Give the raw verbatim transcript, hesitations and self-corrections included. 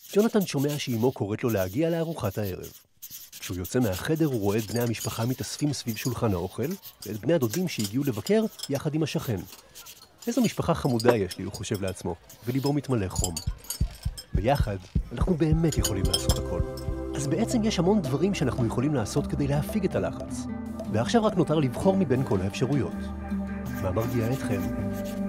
ג'ונתן שומע שאימו קוראת לו להגיע לארוחת הערב. כשהוא יוצא מהחדר הוא רואה את בני המשפחה מתאספים סביב שולחן האוכל, ואת בני הדודים שהגיעו לבקר יחד עם השכן. איזו משפחה חמודה יש לי, הוא חושב לעצמו, וליבו מתמלא חום. ביחד אנחנו באמת יכולים לעשות הכל. אז בעצם יש המון דברים שאנחנו יכולים לעשות כדי להפיג את הלחץ. ועכשיו רק נותר לבחור מבין כל האפשרויות. מה מרגיע אתכם?